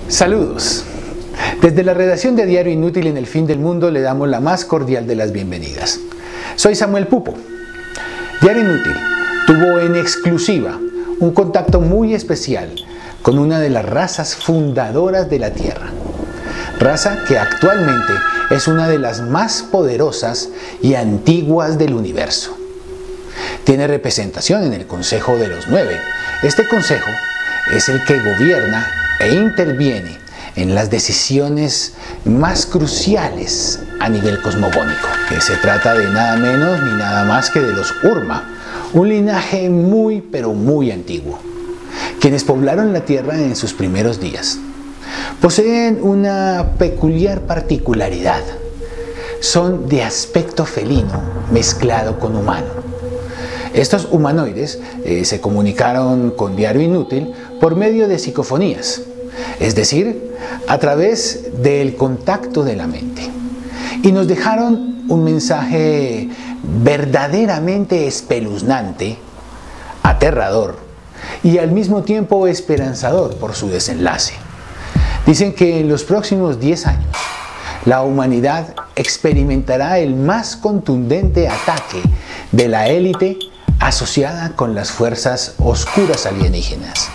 Saludos. Desde la redacción de Diario Inútil en el Fin del Mundo le damos la más cordial de las bienvenidas. Soy Samuel Pupo. Diario Inútil tuvo en exclusiva un contacto muy especial con una de las razas fundadoras de la Tierra. Raza que actualmente es una de las más poderosas y antiguas del universo. Tiene representación en el Consejo de los Nueve. Este consejo es el que gobierna e interviene en las decisiones más cruciales a nivel cosmogónico, que se trata de nada menos ni nada más que de los Urma, un linaje muy pero muy antiguo, quienes poblaron la Tierra en sus primeros días. Poseen una peculiar particularidad: son de aspecto felino mezclado con humano. Estos humanoides se comunicaron con Diario Inútil por medio de psicofonías, es decir, a través del contacto de la mente, y nos dejaron un mensaje verdaderamente espeluznante, aterrador y al mismo tiempo esperanzador por su desenlace. Dicen que en los próximos 10 años la humanidad experimentará el más contundente ataque de la élite asociada con las fuerzas oscuras alienígenas,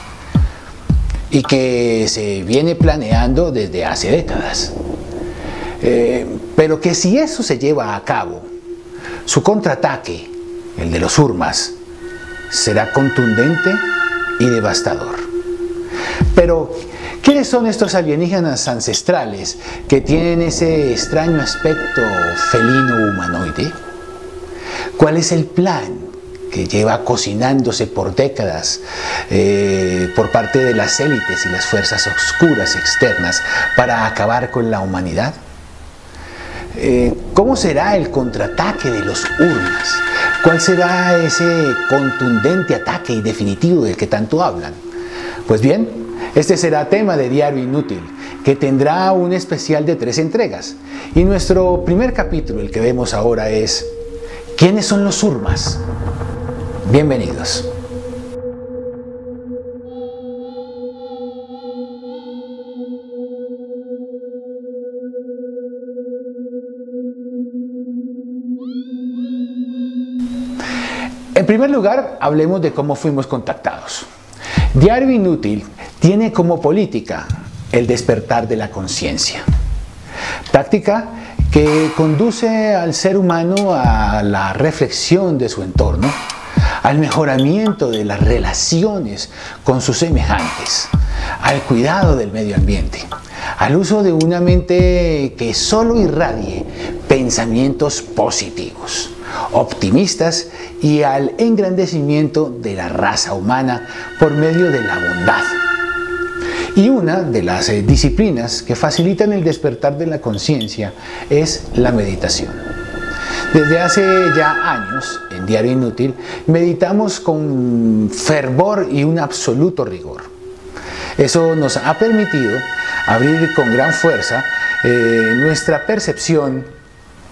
y que se viene planeando desde hace décadas. Pero que si eso se lleva a cabo, su contraataque, el de los Urmas, será contundente y devastador. Pero, ¿quiénes son estos alienígenas ancestrales que tienen ese extraño aspecto felino humanoide? ¿Cuál es el plan que lleva cocinándose por décadas por parte de las élites y las fuerzas oscuras externas para acabar con la humanidad? ¿Cómo será el contraataque de los Urmas? ¿Cuál será ese contundente ataque y definitivo del que tanto hablan? Pues bien, este será tema de Diario Inútil, que tendrá un especial de 3 entregas. Y nuestro primer capítulo, el que vemos ahora, es ¿quiénes son los Urmas? Bienvenidos. En primer lugar, hablemos de cómo fuimos contactados. Diario Inútil tiene como política el despertar de la conciencia, práctica que conduce al ser humano a la reflexión de su entorno, al mejoramiento de las relaciones con sus semejantes, al cuidado del medio ambiente, al uso de una mente que solo irradie pensamientos positivos, optimistas, y al engrandecimiento de la raza humana por medio de la bondad. Y una de las disciplinas que facilitan el despertar de la conciencia es la meditación. Desde hace ya años, en Diario Inútil, meditamos con fervor y un absoluto rigor. Eso nos ha permitido abrir con gran fuerza nuestra percepción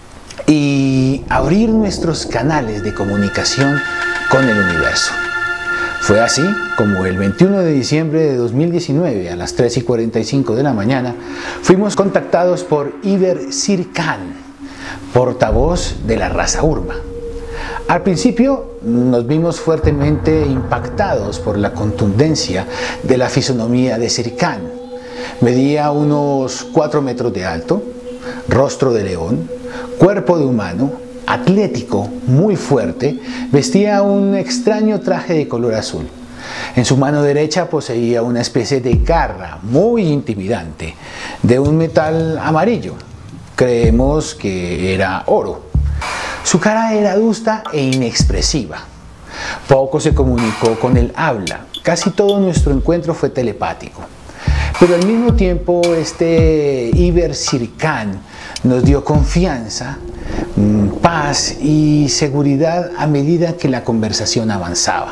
y abrir nuestros canales de comunicación con el universo. Fue así como el 21 de diciembre de 2019, a las 3:45 de la mañana, fuimos contactados por Iber Sirkan, portavoz de la raza Urma. Al principio nos vimos fuertemente impactados por la contundencia de la fisonomía de Sirkan. Medía unos 4 metros de alto, rostro de león, cuerpo de humano, atlético, muy fuerte, vestía un extraño traje de color azul. En su mano derecha poseía una especie de garra muy intimidante, de un metal amarillo. Creemos que era oro. Su cara era adusta e inexpresiva. Poco se comunicó con el habla, casi todo nuestro encuentro fue telepático. Pero al mismo tiempo este Iber Sirkan nos dio confianza, paz y seguridad a medida que la conversación avanzaba.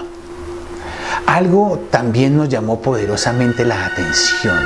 Algo también nos llamó poderosamente la atención,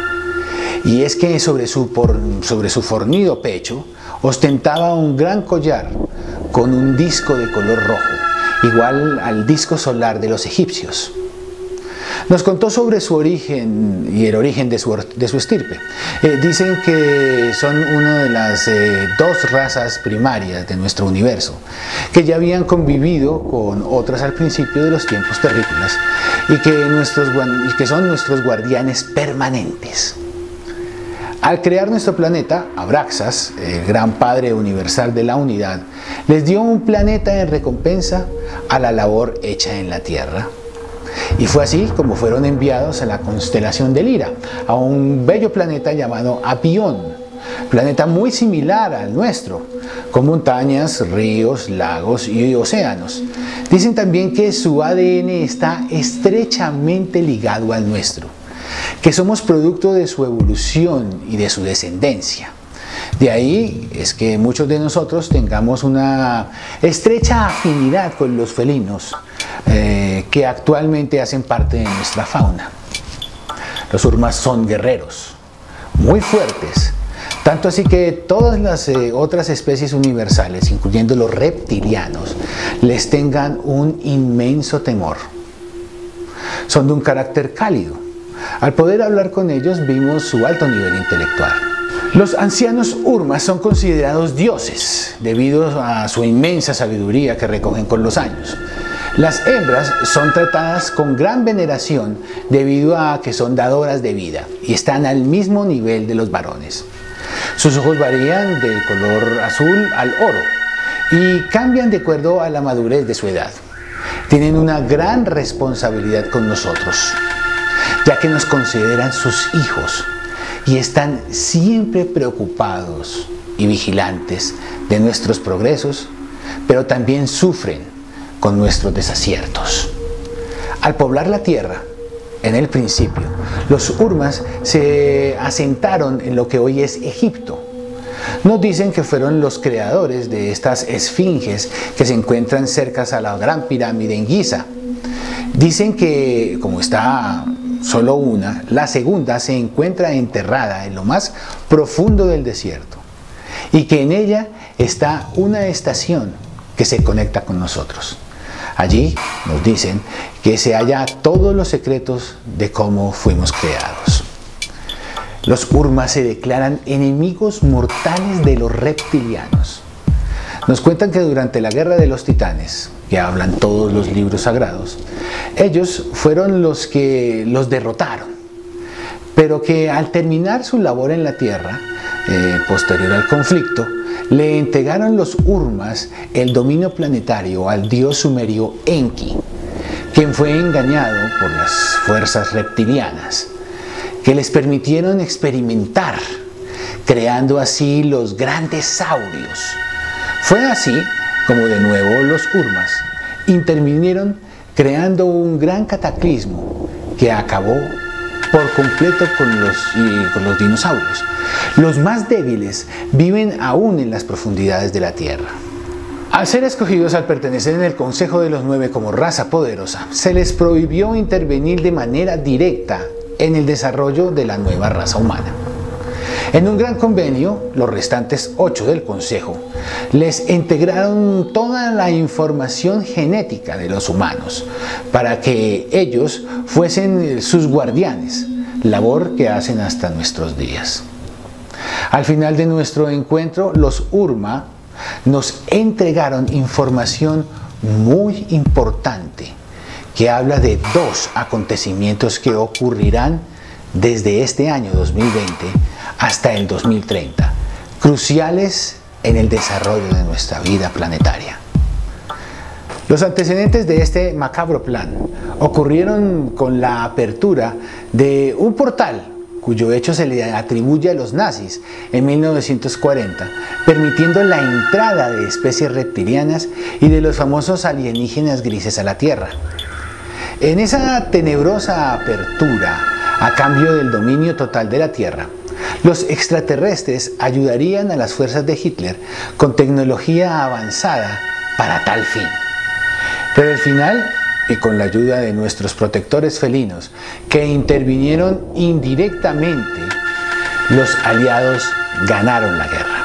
y es que sobre su fornido pecho ostentaba un gran collar con un disco de color rojo, igual al disco solar de los egipcios. Nos contó sobre su origen y el origen de su estirpe. Dicen que son una de las dos razas primarias de nuestro universo, que ya habían convivido con otras al principio de los tiempos terrícolas y que son nuestros guardianes permanentes. Al crear nuestro planeta, Abraxas, el gran padre universal de la unidad, les dio un planeta en recompensa a la labor hecha en la Tierra. Y fue así como fueron enviados a la constelación de Lira, a un bello planeta llamado Apión, planeta muy similar al nuestro, con montañas, ríos, lagos y océanos. Dicen también que su ADN está estrechamente ligado al nuestro, que somos producto de su evolución y de su descendencia. De ahí es que muchos de nosotros tengamos una estrecha afinidad con los felinos que actualmente hacen parte de nuestra fauna. Los urmas son guerreros, muy fuertes, tanto así que todas las otras especies universales, incluyendo los reptilianos, les tengan un inmenso temor. Son de un carácter cálido. Al poder hablar con ellos vimos su alto nivel intelectual. Los ancianos urmas son considerados dioses debido a su inmensa sabiduría que recogen con los años. Las hembras son tratadas con gran veneración debido a que son dadoras de vida y están al mismo nivel de los varones. Sus ojos varían del color azul al oro y cambian de acuerdo a la madurez de su edad. Tienen una gran responsabilidad con nosotros, ya que nos consideran sus hijos y están siempre preocupados y vigilantes de nuestros progresos, pero también sufren con nuestros desaciertos. Al poblar la tierra, en el principio, los urmas se asentaron en lo que hoy es Egipto. Nos dicen que fueron los creadores de estas esfinges que se encuentran cerca a la gran pirámide en Giza. Dicen que, como está solo una, la segunda se encuentra enterrada en lo más profundo del desierto y que en ella está una estación que se conecta con nosotros. Allí nos dicen que se halla todos los secretos de cómo fuimos creados. Los urmas se declaran enemigos mortales de los reptilianos. Nos cuentan que durante la guerra de los titanes, que hablan todos los libros sagrados, ellos fueron los que los derrotaron, pero que al terminar su labor en la tierra, posterior al conflicto, le entregaron los urmas el dominio planetario al dios sumerio Enki, quien fue engañado por las fuerzas reptilianas, que les permitieron experimentar, creando así los grandes saurios. Fue así como de nuevo los urmas intervinieron creando un gran cataclismo que acabó por completo con los dinosaurios. Los más débiles viven aún en las profundidades de la Tierra. Al ser escogidos al pertenecer en el Consejo de los Nueve como raza poderosa, se les prohibió intervenir de manera directa en el desarrollo de la nueva raza humana. En un gran convenio, los restantes 8 del Consejo les integraron toda la información genética de los humanos para que ellos fuesen sus guardianes, labor que hacen hasta nuestros días. Al final de nuestro encuentro, los Urma nos entregaron información muy importante que habla de 2 acontecimientos que ocurrirán desde este año 2020 hasta el 2030, cruciales en el desarrollo de nuestra vida planetaria. Los antecedentes de este macabro plan ocurrieron con la apertura de un portal cuyo hecho se le atribuye a los nazis en 1940, permitiendo la entrada de especies reptilianas y de los famosos alienígenas grises a la Tierra. En esa tenebrosa apertura, a cambio del dominio total de la Tierra, los extraterrestres ayudarían a las fuerzas de Hitler con tecnología avanzada para tal fin. Pero al final, y con la ayuda de nuestros protectores felinos, que intervinieron indirectamente, los aliados ganaron la guerra.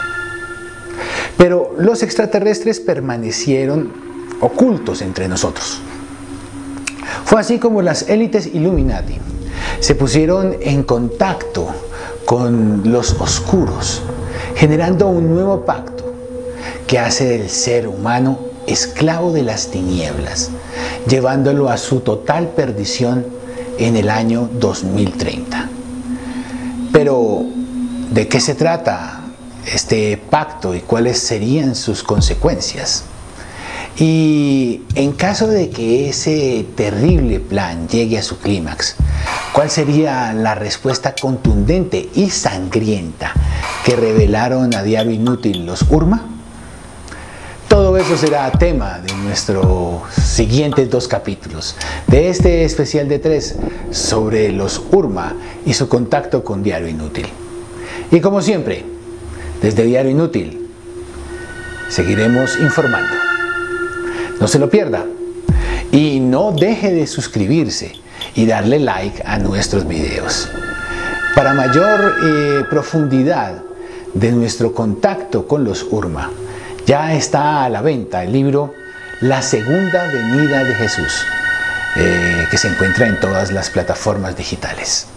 Pero los extraterrestres permanecieron ocultos entre nosotros. Fue así como las élites Illuminati se pusieron en contacto con los oscuros, generando un nuevo pacto que hace del ser humano esclavo de las tinieblas, llevándolo a su total perdición en el año 2030. Pero, ¿de qué se trata este pacto y cuáles serían sus consecuencias? Y en caso de que ese terrible plan llegue a su clímax, ¿cuál sería la respuesta contundente y sangrienta que revelaron a Diario Inútil los Urma? Todo eso será tema de nuestros siguientes 2 capítulos de este especial de 3 sobre los Urma y su contacto con Diario Inútil. Y como siempre, desde Diario Inútil, seguiremos informando. No se lo pierda y no deje de suscribirse y darle like a nuestros videos. Para mayor profundidad de nuestro contacto con los Urma, ya está a la venta el libro La Segunda Venida de Jesús, que se encuentra en todas las plataformas digitales.